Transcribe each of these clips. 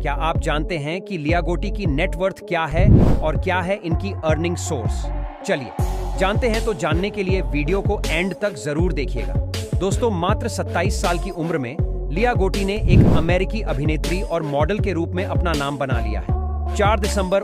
क्या आप जानते हैं कि लिया गोटी की नेटवर्थ क्या है और क्या है इनकी अर्निंग सोर्स? चलिए जानते हैं। तो जानने के लिए वीडियो को एंड तक जरूर देखिएगा। दोस्तों, मात्र 27 साल की उम्र में लिया गोटी ने एक अमेरिकी अभिनेत्री और मॉडल के रूप में अपना नाम बना लिया है। 4 दिसंबर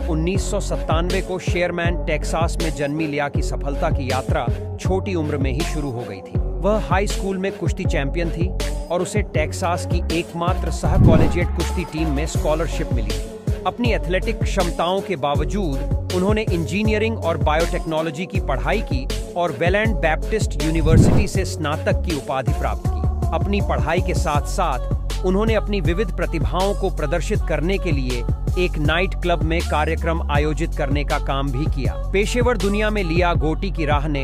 1997 को शेरमैन, टेक्सास में जन्मी लिया की सफलता की यात्रा छोटी उम्र में ही शुरू हो गई थी। वह हाई स्कूल में कुश्ती चैंपियन थी और उसे टेक्सास की एकमात्र सह कॉलेजिएट कुश्ती टीम में स्कॉलरशिप मिली थी। अपनी एथलेटिक क्षमताओं के बावजूद उन्होंने इंजीनियरिंग और बायोटेक्नोलॉजी की पढ़ाई की और वेलैंड बैप्टिस्ट यूनिवर्सिटी से स्नातक की उपाधि प्राप्त की। अपनी पढ़ाई के साथ साथ उन्होंने अपनी विविध प्रतिभाओं को प्रदर्शित करने के लिए एक नाइट क्लब में कार्यक्रम आयोजित करने का काम भी किया। पेशेवर दुनिया में लिया गोटी की राह ने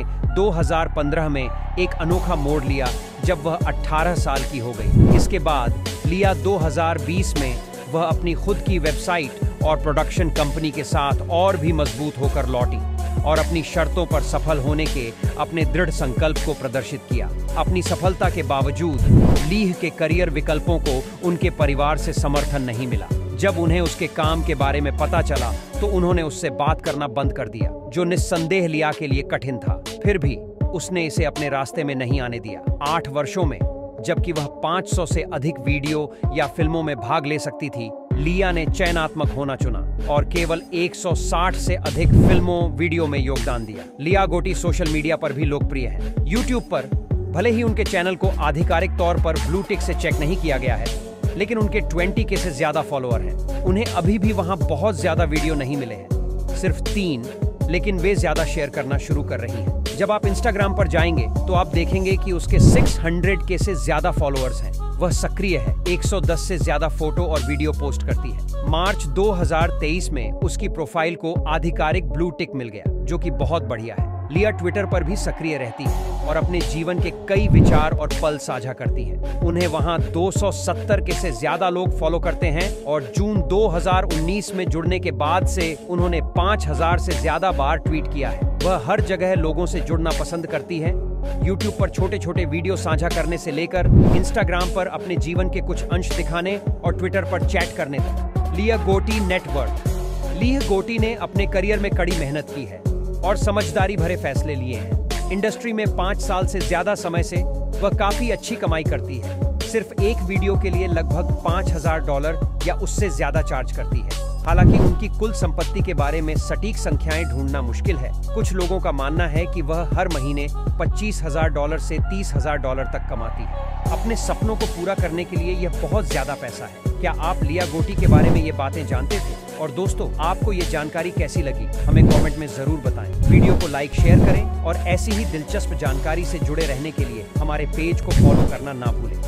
2015 में एक अनोखा मोड़ लिया जब वह 18 साल की हो गई। इसके बाद लिया 2020 में वह अपनी खुद की वेबसाइट और प्रोडक्शन कंपनी के साथ और भी मजबूत होकर लौटी और अपनी शर्तों पर सफल होने के अपने दृढ़ संकल्प को प्रदर्शित किया। अपनी सफलता के बावजूद लीह के करियर विकल्पों को उनके परिवार से समर्थन नहीं मिला। जब उन्हें उसके काम के बारे में पता चला तो उन्होंने उससे बात करना बंद कर दिया, जो निस्संदेह लिया के लिए कठिन था। फिर भी उसने इसे अपने रास्ते में नहीं आने दिया। 8 वर्षों में, जबकि वह 500 से अधिक वीडियो या फिल्मों में भाग ले सकती थी, लिया ने चयनात्मक होना चुना और केवल 160 से अधिक फिल्मों वीडियो में योगदान दिया। लिया गोटी सोशल मीडिया पर भी लोकप्रिय है। यूट्यूब पर भले ही उनके चैनल को आधिकारिक तौर पर ब्लू टिक से चेक नहीं किया गया है, लेकिन उनके 20 के से ज्यादा फॉलोअर हैं। उन्हें अभी भी वहां बहुत ज्यादा वीडियो नहीं मिले हैं, सिर्फ 3, लेकिन वे ज्यादा शेयर करना शुरू कर रही हैं। जब आप इंस्टाग्राम पर जाएंगे तो आप देखेंगे कि उसके 600 के से ज्यादा फॉलोअर्स हैं। वह सक्रिय है, 110 से ज्यादा फोटो और वीडियो पोस्ट करती है। मार्च 2023 में उसकी प्रोफाइल को आधिकारिक ब्लू टिक मिल गया, जो कि बहुत बढ़िया है। लिया ट्विटर पर भी सक्रिय रहती है और अपने जीवन के कई विचार और पल साझा करती है। उन्हें वहां 270 के से ज्यादा लोग फॉलो करते हैं और जून 2019 में जुड़ने के बाद से उन्होंने 5000 से ज्यादा बार ट्वीट किया है। वह हर जगह लोगों से जुड़ना पसंद करती है। यूट्यूब पर छोटे छोटे वीडियो साझा करने से लेकर इंस्टाग्राम पर अपने जीवन के कुछ अंश दिखाने और ट्विटर पर चैट करने तक। लिया गोटी नेटवर्थ। लिया गोटी ने अपने करियर में कड़ी मेहनत की है और समझदारी भरे फैसले लिए हैं। इंडस्ट्री में 5 साल से ज्यादा समय से वह काफी अच्छी कमाई करती है। सिर्फ एक वीडियो के लिए लगभग $5000 या उससे ज्यादा चार्ज करती है। हालांकि उनकी कुल संपत्ति के बारे में सटीक संख्याएं ढूंढना मुश्किल है। कुछ लोगों का मानना है कि वह हर महीने $25,000 से $30,000 तक कमाती है। अपने सपनों को पूरा करने के लिए यह बहुत ज्यादा पैसा है। क्या आप लिया गोटी के बारे में ये बातें जानते थे? और दोस्तों, आपको ये जानकारी कैसी लगी, हमें कमेंट में जरूर बताएं। वीडियो को लाइक, शेयर करें और ऐसी ही दिलचस्प जानकारी से जुड़े रहने के लिए हमारे पेज को फॉलो करना ना भूलें।